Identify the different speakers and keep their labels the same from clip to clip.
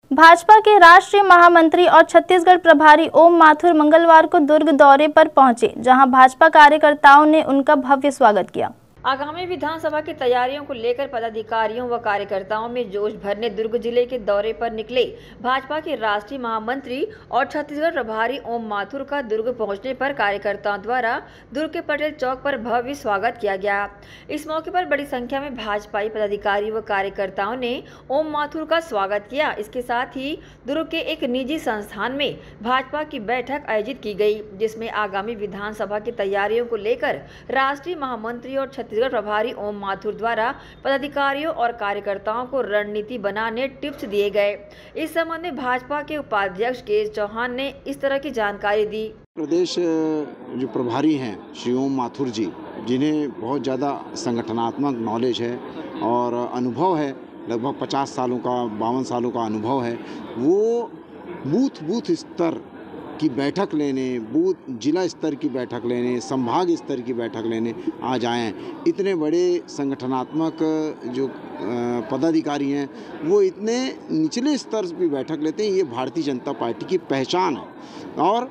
Speaker 1: भाजपा के राष्ट्रीय महामंत्री और छत्तीसगढ़ प्रभारी ओम माथुर मंगलवार को दुर्ग दौरे पर पहुंचे, जहां भाजपा कार्यकर्ताओं ने उनका भव्य स्वागत किया।
Speaker 2: आगामी विधानसभा की तैयारियों को लेकर पदाधिकारियों व कार्यकर्ताओं में जोश भरने दुर्ग जिले के दौरे पर निकले भाजपा के राष्ट्रीय महामंत्री और छत्तीसगढ़ प्रभारी ओम माथुर का दुर्ग पहुंचने पर कार्यकर्ताओं द्वारा दुर्ग के पटेल चौक पर भव्य स्वागत किया गया। इस मौके पर बड़ी संख्या में भाजपाई पदाधिकारी व कार्यकर्ताओं ने ओम माथुर का स्वागत किया। इसके साथ ही दुर्ग के एक निजी संस्थान में भाजपा की बैठक आयोजित की गई, जिसमें आगामी विधानसभा की तैयारियों को लेकर राष्ट्रीय महामंत्री और छत्तीसगढ़ प्रभारी ओम माथुर द्वारा पदाधिकारियों और कार्यकर्ताओं को रणनीति बनाने टिप्स दिए गए। इस संबंध में भाजपा के उपाध्यक्ष के चौहान ने इस तरह की जानकारी दी।
Speaker 3: प्रदेश जो प्रभारी हैं श्री ओम माथुर जी, जिन्हें बहुत ज़्यादा संगठनात्मक नॉलेज है और अनुभव है, लगभग 50 सालों का 52 सालों का अनुभव है, वो बूथ स्तर की बैठक लेने, जिला स्तर की बैठक लेने, संभाग स्तर की बैठक लेने आज आए हैं। इतने बड़े संगठनात्मक जो पदाधिकारी हैं वो इतने निचले स्तर की बैठक लेते हैं। ये भारतीय जनता पार्टी की पहचान है और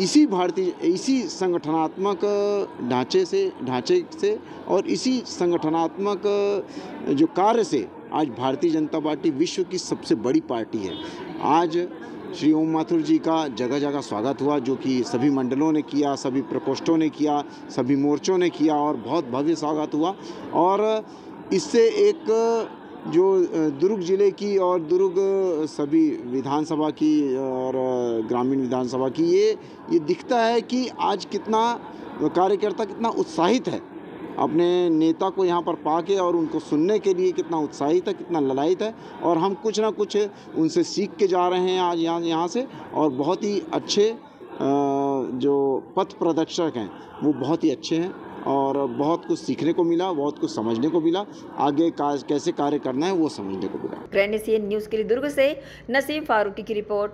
Speaker 3: इसी संगठनात्मक ढांचे से और इसी संगठनात्मक जो कार्य से आज भारतीय जनता पार्टी विश्व की सबसे बड़ी पार्टी है। आज श्री ओम माथुर जी का जगह जगह स्वागत हुआ, जो कि सभी मंडलों ने किया, सभी प्रकोष्ठों ने किया, सभी मोर्चों ने किया और बहुत भव्य स्वागत हुआ। और इससे एक जो दुर्ग जिले की और दुर्ग सभी विधानसभा की और ग्रामीण विधानसभा की ये दिखता है कि आज कितना कार्यकर्ता कितना उत्साहित है अपने नेता को यहाँ पर पाके, और उनको सुनने के लिए कितना उत्साहित है, कितना ललायित है। और हम कुछ ना कुछ उनसे सीख के जा रहे हैं आज यहाँ से। और बहुत ही अच्छे जो पथ प्रदर्शक हैं वो बहुत ही अच्छे हैं और बहुत कुछ सीखने को मिला, बहुत कुछ समझने को मिला, आगे कैसे कार्य करना है वो समझने को मिला।
Speaker 2: ग्रैंड एशियन न्यूज़ के लिए दुर्ग से नसीम फारूकी की रिपोर्ट।